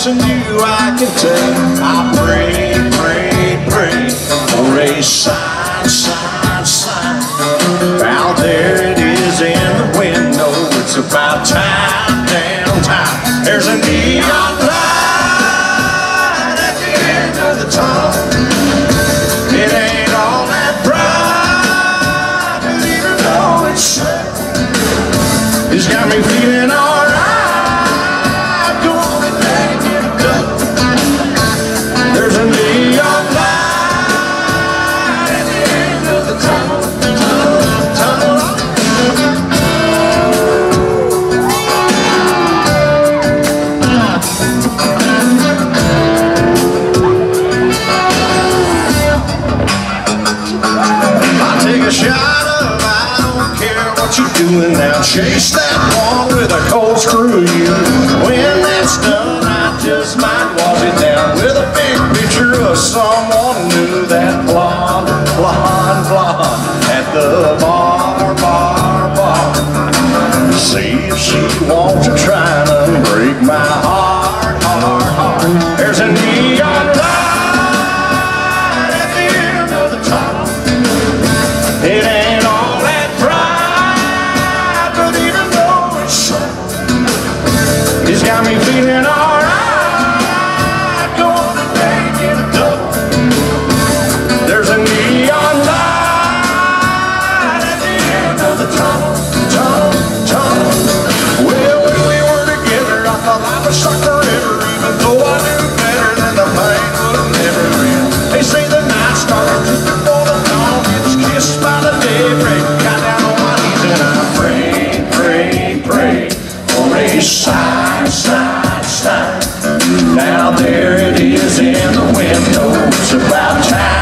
chance and you I can take. I pray, pray, pray for a sign, sign, sign. Out there it is in the window. It's about time, damn time. There's a neon light at the end of the tunnel. It ain't all that bright, but even though it's sad, it's got me feeling alright. Go on and make it go. There's a neon light at the end of the tunnel. Take a shot of I don't care what you're doing now. Chase that one with a cold screw you. When that's done, I just might wash it down with a big picture of someone new. That blonde, blonde, blonde at the bar, bar, bar. See if she wants to try to break my heart, heart, heart. There's a neon light at the end of the tunnel. It ain't all that bright, but even though it's sad, it's got me feeling alright. Go on and make it a double. There's a neon light at the end of the tunnel, tunnel, tunnel. Well, when we were together, I thought I was stuck forever, even though I knew better than the pain would never end. They say the night starts just before the dawn gets kissed by the daybreak. Got down on my knees and I pray, pray, pray for a sign, sign, sign. Now there it is in the window. It's about time.